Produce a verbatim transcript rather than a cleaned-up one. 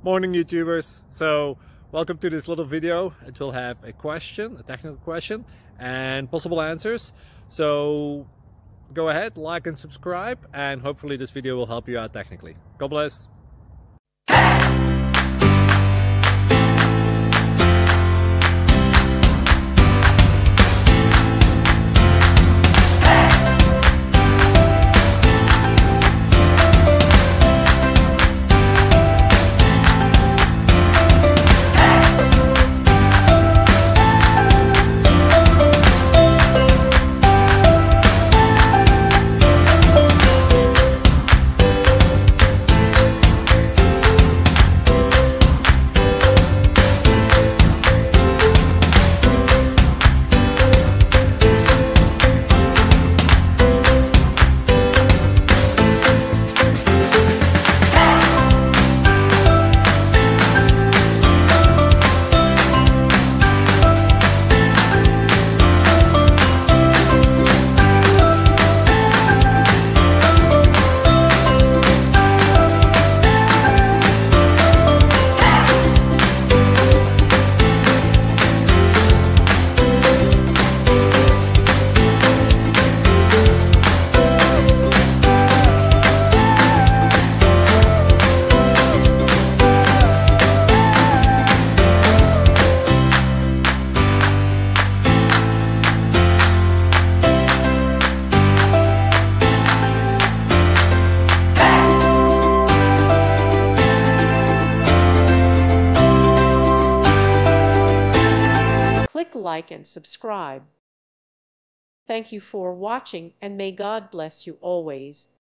Morning YouTubers. So welcome to this little video. It will have a question, a technical question, and possible answers. So go ahead, like and subscribe, and hopefully this video will help you out technically. God bless. Click like and subscribe. Thank you for watching, and may God bless you always.